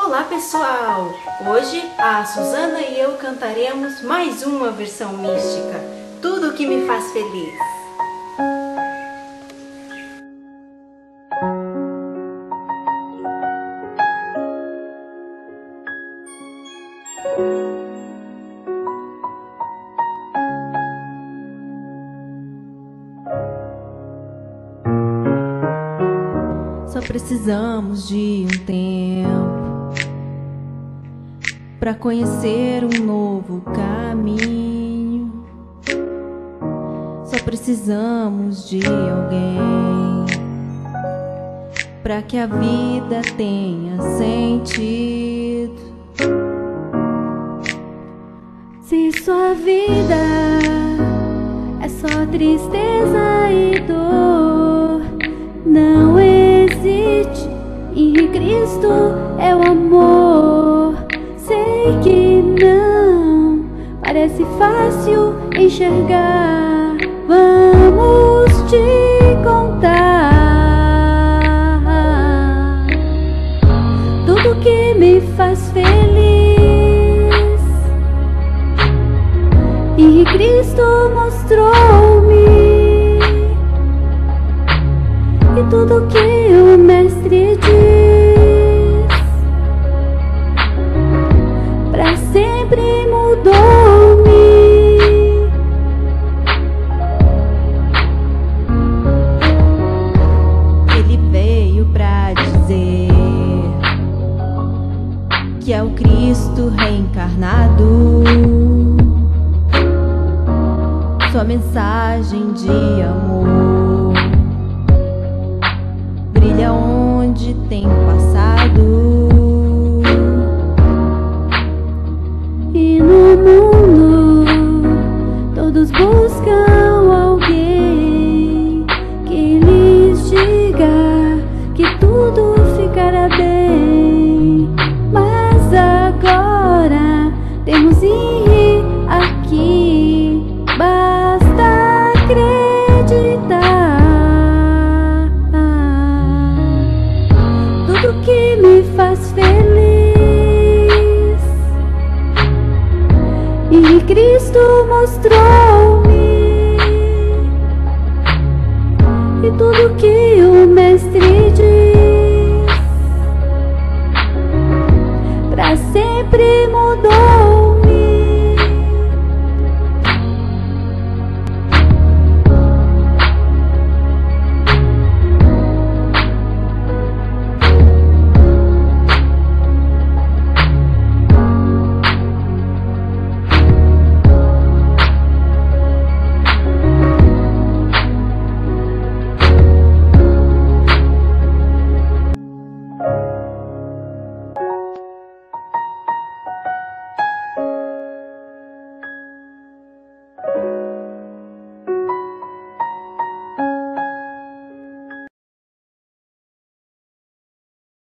Olá pessoal! Hoje a Suzana e eu cantaremos mais uma versão mística, Tudo que me faz feliz. Só precisamos de um tempo para conhecer um novo caminho. Só precisamos de alguém para que a vida tenha sentido. Se sua vida é só tristeza e dor, não existe, e Cristo é o amor. Sei que não parece fácil enxergar, vamos te contar tudo que me faz feliz. E Cristo mostrou-me, e tudo que o Mestre diz pra sempre mudou-me. Ele veio pra dizer que é o Cristo reencarnado. Sua mensagem de amor brilha onde tem passado. E no mundo todos buscam alguém que lhes diga que tudo ficará bem. Mas agora temos ir aqui, basta acreditar. Tudo que me faz feliz, e Cristo mostrou-me, e tudo que o Mestre diz pra sempre mudou-me.